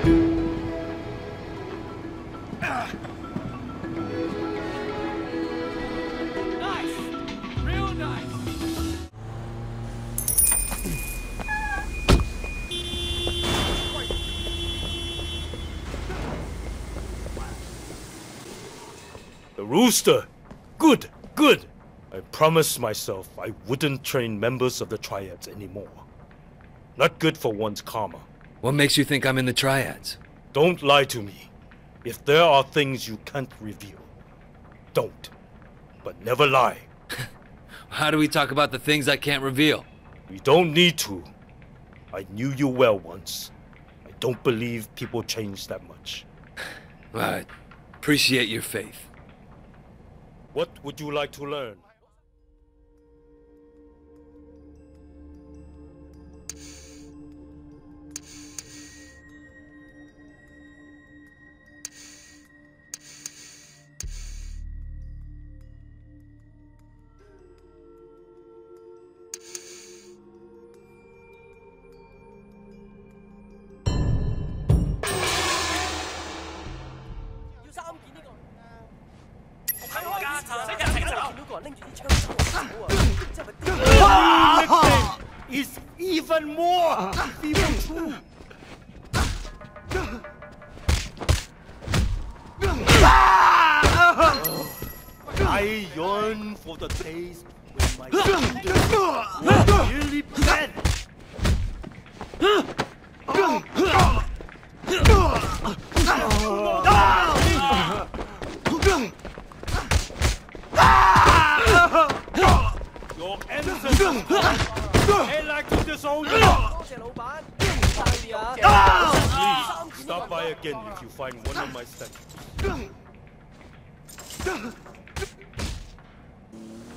Nice! Real nice! The rooster! Good, good! I promised myself I wouldn't train members of the Triads anymore. Not good for one's karma. What makes you think I'm in the Triads? Don't lie to me. If there are things you can't reveal, don't. But never lie. How do we talk about the things I can't reveal? We don't need to. I knew you well once. I don't believe people change that much. Right. Appreciate your faith. What would you like to learn? Is even more evil true. I yearn for the days when my fingers were really bad. Your ancestors, they like to disown you. Please, stop by again if you find one of my statues.